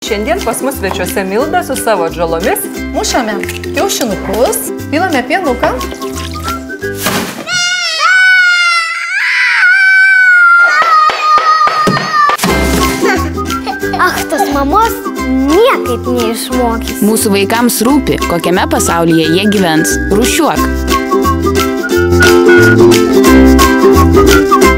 Šiandien pas mus svečiuose Milda su savo atžalomis. Mušame kiaušinukus, pilame pienuką. Ach, tos mamos niekaip neišmokys. Mūsų vaikams rūpi, kokiame pasaulyje jie gyvens. Rūšiuok.